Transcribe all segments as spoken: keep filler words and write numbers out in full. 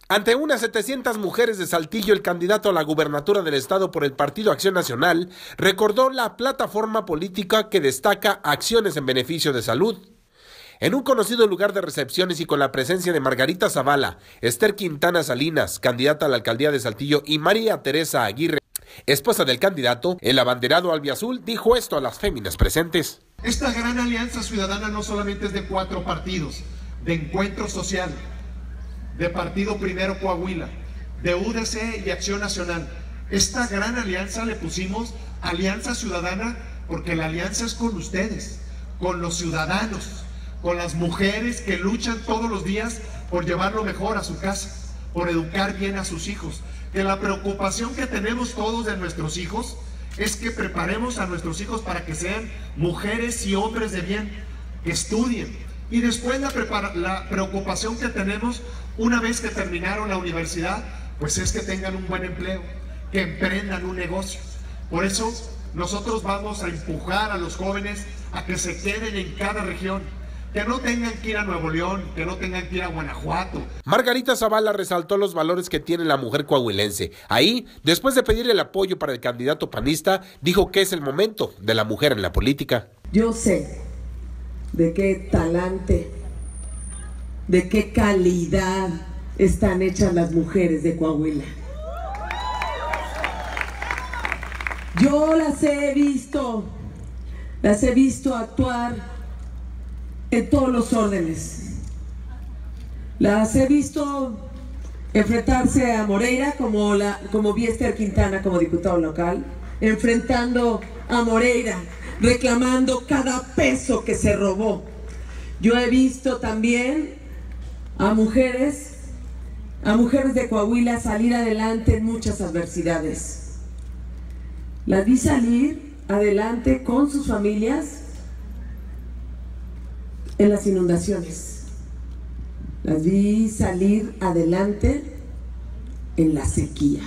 Ante unas setecientas mujeres de Saltillo, el candidato a la gubernatura del estado por el Partido Acción Nacional recordó la plataforma política que destaca acciones en beneficio de salud. En un conocido lugar de recepciones y con la presencia de Margarita Zavala, Esther Quintana Salinas, candidata a la alcaldía de Saltillo, y María Teresa Aguirre, esposa del candidato, el abanderado albiazul dijo esto a las féminas presentes. Esta gran alianza ciudadana no solamente es de cuatro partidos, de Encuentro Social, de Partido Primero Coahuila, de U D C y Acción Nacional. Esta gran alianza le pusimos Alianza Ciudadana porque la alianza es con ustedes, con los ciudadanos, con las mujeres que luchan todos los días por llevar lo mejor a su casa, por educar bien a sus hijos. Que la preocupación que tenemos todos de nuestros hijos es que preparemos a nuestros hijos para que sean mujeres y hombres de bien, que estudien. Y después la, prepara, la preocupación que tenemos una vez que terminaron la universidad, pues es que tengan un buen empleo, que emprendan un negocio. Por eso nosotros vamos a empujar a los jóvenes a que se queden en cada región, que no tengan que ir a Nuevo León, que no tengan que ir a Guanajuato. Margarita Zavala resaltó los valores que tiene la mujer coahuilense. Ahí, después de pedir el apoyo para el candidato panista, dijo que es el momento de la mujer en la política. Yo sé de qué talante, de qué calidad están hechas las mujeres de Coahuila. Yo las he visto, las he visto actuar en todos los órdenes. Las he visto enfrentarse a Moreira, como, la, como vi a Esther Quintana como diputado local, enfrentando a Moreira, reclamando cada peso que se robó. Yo he visto también a mujeres, a mujeres de Coahuila salir adelante en muchas adversidades. Las vi salir adelante con sus familias en las inundaciones. Las vi salir adelante en la sequía,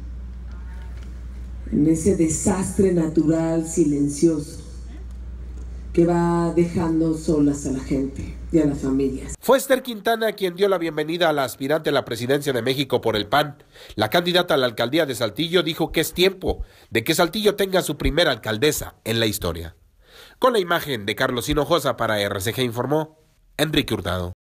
en ese desastre natural silencioso que va dejando solas a la gente y a las familias. Fue Esther Quintana quien dio la bienvenida a la aspirante a la presidencia de México por el P A N. La candidata a la alcaldía de Saltillo dijo que es tiempo de que Saltillo tenga su primera alcaldesa en la historia. Con la imagen de Carlos Hinojosa para R C G informó Enrique Hurtado.